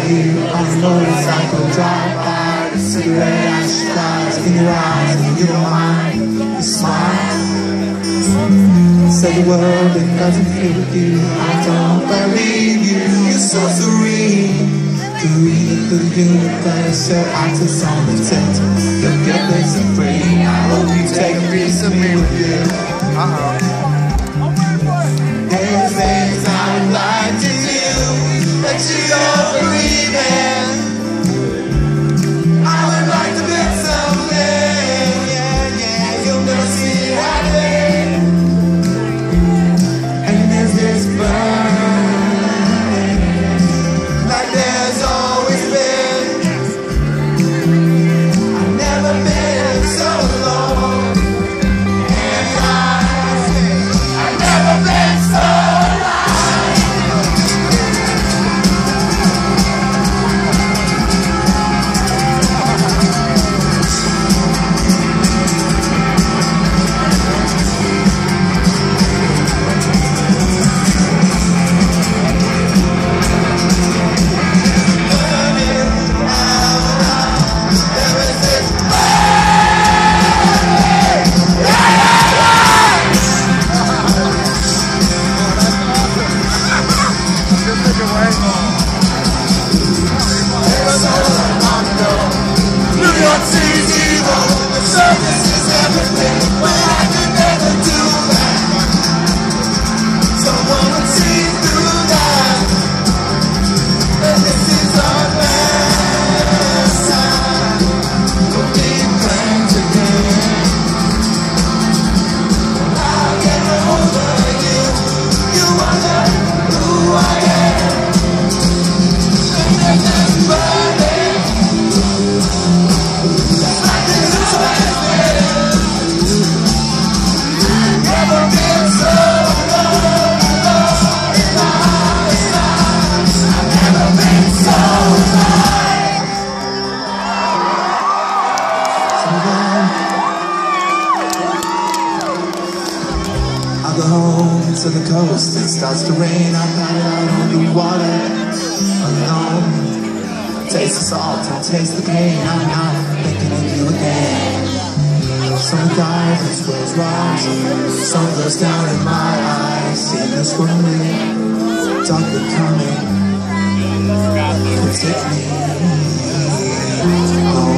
you on the motorcycle, drive by, the cigarette ash flies in your eyes, and you don't mind, you smile. Say the world it doesn't fit with you, I don't believe you, you're so serene. The reason for the universe, your access on the tent, you'll get this and free. I hope you take a piece of me with you. There's things I would like to do that you don't believe in. I would like to bet something, yeah, yeah, you'll never see it happen. And there's this burning, like there's always been. I've never been so alone, and I've never been so to the coast, it starts to rain, I got it out on the water, alone. Taste the salt and taste the pain, I'm not thinking of you again. Some dive and swells rise, sun goes down in my eyes, seeing us rolling, darkly coming, protect me. Oh.